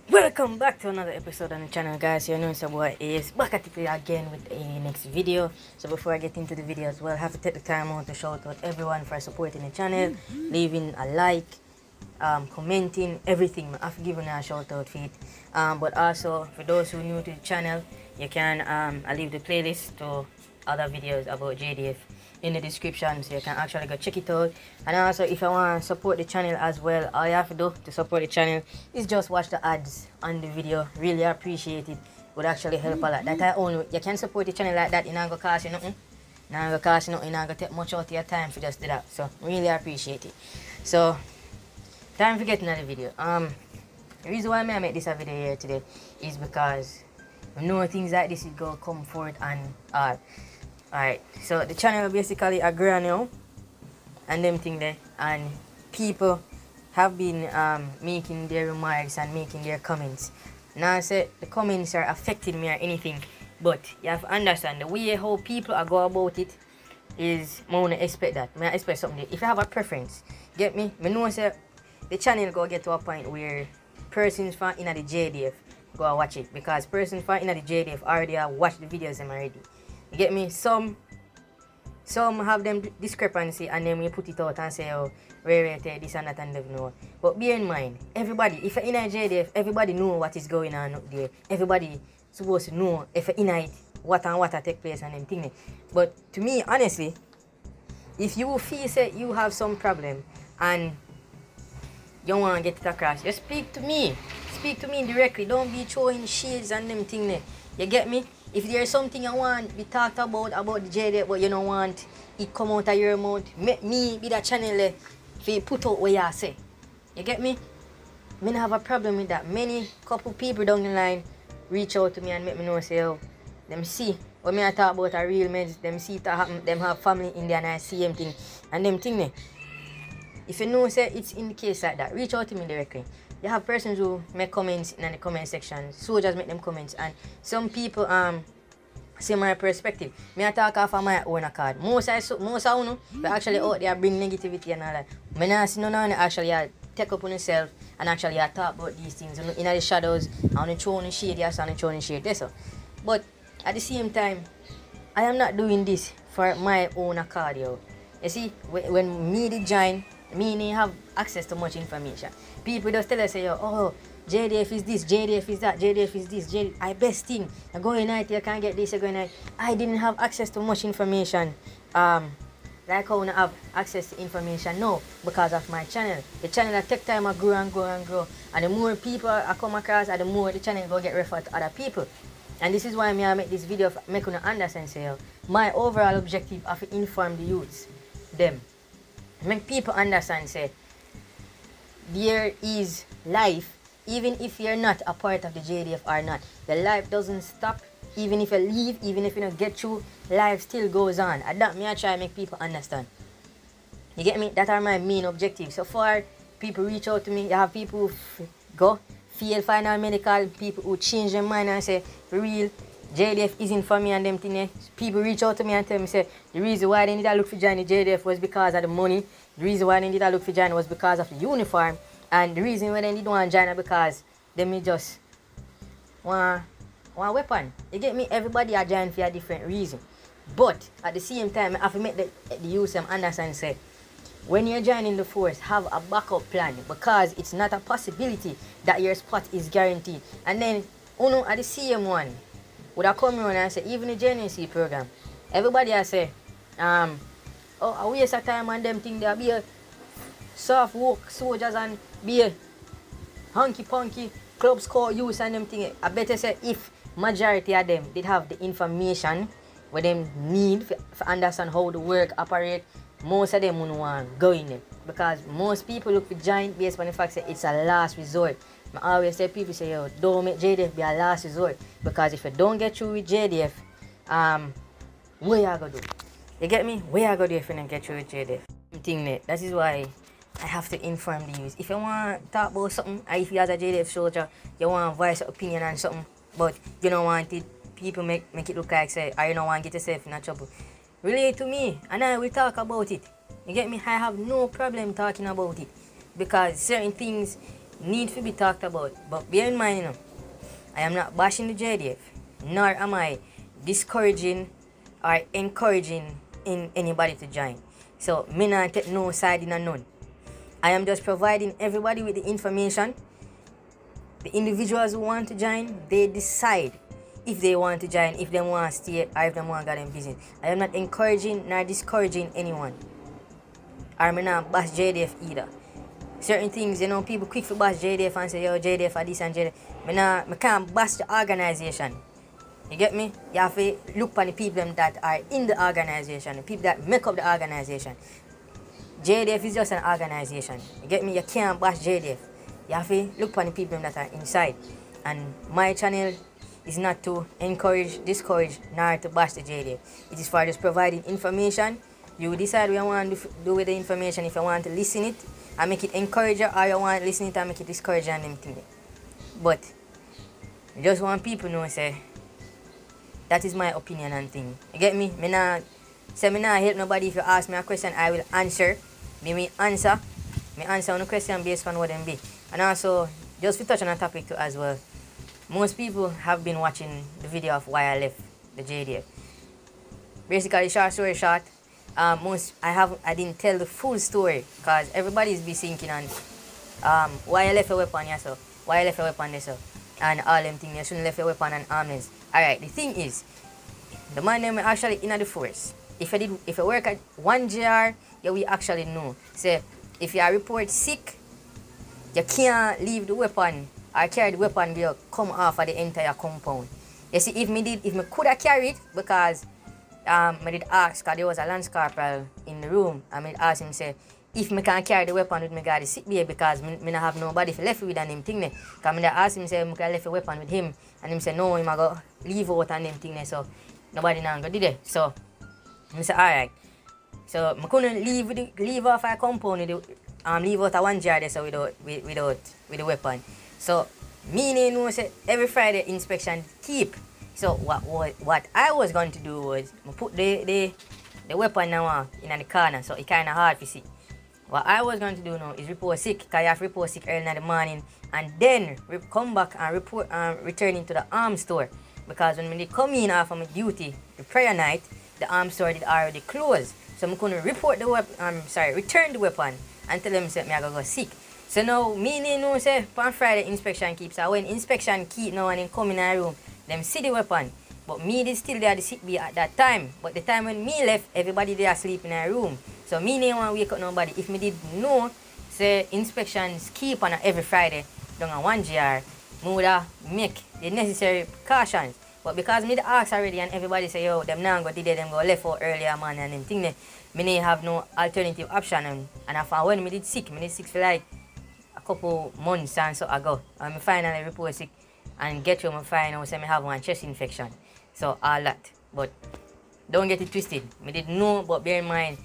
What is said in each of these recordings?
Welcome back to another episode on the channel, guys. You know it's your boy is back at it again with a next video. So before I get into the video as well, I have to take the time out to shout out everyone for supporting the channel, leaving a like, commenting, everything. I've given a shout out for it. But also for those who are new to the channel, you can I leave the playlist to other videos about JDF in the description, so you can actually go check it out. And also, if you want to support the channel as well, all you have to do to support the channel is just watch the ads on the video. Really appreciate it. Would actually help a lot. That I only you can support the channel like that. It not gonna cost you nothing. Not gonna cost you nothing. It not gonna take much out of your time for just do that. So really appreciate it. So time for getting another video. The reason why I make this a video here today is because I know things like this is gonna come forth and all. Alright, so the channel basically a grow now and them thing there, and people have been making their remarks and making their comments. Now I say the comments are affecting me or anything, but you have to understand the way how people are go about it is I wanna expect that. I expect something. If you have a preference, get me? I know say the channel go get to a point where persons from in the JDF go watch it, because persons from in the JDF already have watched the videos them already. You get me? Some have them discrepancy and then we put it out and say, oh, wait, this and that and them know. But bear in mind, everybody, if you're in a JDF, everybody know what is going on up there. Everybody supposed to know if you're in it, what take place and them things. But to me, honestly, if you feel say you have some problem and you want to get it across, just speak to me. Speak to me directly. Don't be throwing shades and them things. You get me? If there's something you want to be talked about the JD, but you don't want it come out of your mouth, make me be that channel for put out what you say. You get me? I don't have a problem with that. Many couple people down the line reach out to me and make me know, say, oh, them see when I talk about a real meds, them see it happen, them have family in there and I see them thing and them thing. If you know, say it's in the case like that, reach out to me directly. You have persons who make comments in the comment section, so just make them comments, and some people see my perspective. Me I talk off of my own accord. Most of you but actually out there bring negativity and all that. Me not see none actually take up on yourself and actually talk about these things in the shadows, on the throne and shade, yes, on the throne and shade, that's all. But at the same time, I am not doing this for my own accord, yo. You see, when me did join, me didn't have access to much information. People just tell us, say, oh, JDF is this, JDF is that, JDF is this, JDF, I best thing. I go in night, you can't get this, you go in night. I didn't have access to much information. Like how I have access to information now because of my channel. The channel that take time to grow and grow and grow. And the more people I come across, and the more the channel will get referred to other people. And this is why I make this video, make you understand, say, my overall objective is to inform the youths, them. Make people understand, say, there is life, even if you're not a part of the JDF or not. The life doesn't stop, even if you leave, even if you don't get through, life still goes on. And that me I try to make people understand. You get me? That are my main objectives. So far, people reach out to me. You have people who go, fail final medical, people who change their mind and say, for real, JDF isn't for me and them things. People reach out to me and tell me, say, the reason why they need to look for join the JDF was because of the money. The reason why they need to look for join was because of the uniform. And the reason why they need to join is because they may just want a weapon. You get me? Everybody are joining for a different reason. But at the same time, I have to make the youth understand, say, when you're joining the force, have a backup plan, because it's not a possibility that your spot is guaranteed. And then, at the same one, would I come around and say, even the JNC program, everybody I say, oh, I waste of time on them things, they'll be a soft work soldiers and be a hunky-punky club score use and them things. I better say if majority of them did have the information what them need for understand how the work operate, most of them wouldn't want to go in it. Because most people look for joint based on the fact that it's a last resort. I always say, people say, yo, don't make JDF be a last resort. Because if you don't get through with JDF, what you gonna do? You get me? What you gonna do if you don't get through with JDF? That is why I have to inform the youth. If you want to talk about something, or if you as a JDF soldier, you want to voice your opinion on something, but you don't want it, people make it look like, say, or you don't want to get yourself in trouble, relate to me, and I will talk about it. You get me? I have no problem talking about it. Because certain things need to be talked about. But bear in mind, you know, I am not bashing the JDF, nor am I discouraging or encouraging anybody to join. So me not take no side in a none. I am just providing everybody with the information. The individuals who want to join, they decide if they want to join, if they want to stay, or if they want to go in business. I am not encouraging nor discouraging anyone. Or me not bash JDF either. Certain things, you know, people quick to bash JDF and say, yo, JDF are this and JDF. Me can't bash the organization. You get me? You have to look for the people that are in the organization, the people that make up the organization. JDF is just an organization. You get me? You can't bash JDF. You have to look for the people that are inside. And my channel is not to encourage, discourage, nor to bash the JDF. It is for just providing information. You decide what you want to do with the information. If you want to listen it and make it encourage you, or you want to listen it and make it discourage you and them things. But I just want people to know, say, that is my opinion and thing. You get me? Me not help nobody. If you ask me a question, I will answer. Me answer on the question based on what them be. And also, just to touch on a topic too as well. Most people have been watching the video of why I left the JDF. Basically, short story short, I didn't tell the full story because everybody's be thinking on why I left a weapon, yeah, so why I left a weapon, so and all them things. You shouldn't left a weapon and armless. Alright, the thing is, the man them actually in the force. If you work at 1GR, you will actually know. Say, if you are report sick, you can't leave the weapon or carry the weapon will come off of the entire compound. You see, if me could have carried, because I did ask, because there was a Lance Corporal in the room, and I asked him, say, if me can carry the weapon with me got the sick bay, because me not have nobody for left with and them thing there. Because I asked him, say, I can left a weapon with him, and him say, no, him I go leave out and them thing there, so nobody now go did it. So I said, alright. So I couldn't leave off our compound with the, leave out a 1GR there, so with the weapon. So me know say every Friday inspection keep. So what I was going to do was put the weapon now in the corner, so it kinda hard to see. What I was going to do now is report sick, because you have to report sick early in the morning, and then come back and report return into the arms store. Because when they come in after my duty, the prayer night, the arms store did already close. So I couldn't report the weapon, return the weapon and tell them say I go sick. So now me know say on Friday inspection keeps. So when inspection keep now and then come in our room, them see the weapon. But me did still there the sick be at that time. But the time when me left, everybody there asleep in our room. So me didn't want to wake up nobody. If me did know say inspections keep on every Friday down on 1GR, me would have make the necessary precautions. But because me asked already and everybody say, yo, them now go did it, them go left out earlier, man, and them thing there, me didn't have no alternative option. And I found when me did sick for like a couple months and so ago. And me finally report sick and get home and find out say me have one chest infection. So all that. But don't get it twisted. Me did know, but bear in mind,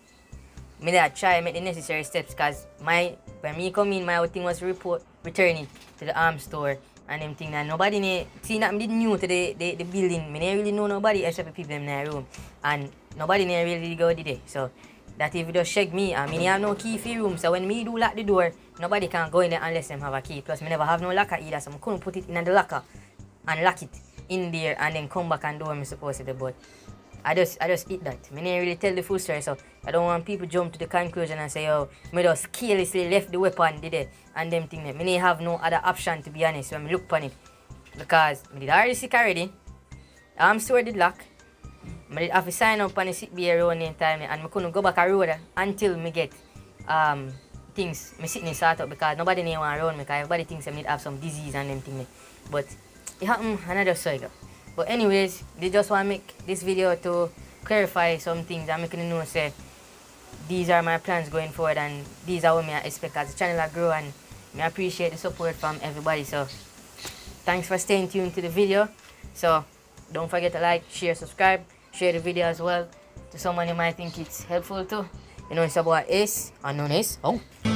me did try make the necessary steps, because when me come in, my whole thing was return it to the arms store and them thing. And nobody see that me did new to the building. Me didn't really know nobody except the people in the room. And nobody really go did it. So that if you just check me, and me didn't have no key for the room. So when me do lock the door, nobody can go in there unless them have a key. Plus me never have no locker either, so I couldn't put it in the locker and lock it in there and then come back and do what I'm supposed to do. But I just eat that. Me didn't really tell the full story, so I don't want people jump to the conclusion and say, oh, me just carelessly left the weapon did it and them thing. Me didn't have no other option, to be honest, when me look upon it. Because me did already sick already. The arm store did lock. I did have to sign up on the sick bay around in time, and I couldn't go back a road until me get things, my sickness sort out, because nobody need want around me, because everybody thinks I need have some disease and them things. But it happened and I just saw it. But anyways, they just want to make this video to clarify some things and making you know say these are my plans going forward, and these are what I expect as the channel will grow, and I appreciate the support from everybody. So thanks for staying tuned to the video. So don't forget to like, share, subscribe, share the video as well to someone you might think it's helpful to. You know, it's about Ace, unknown Ace. Oh.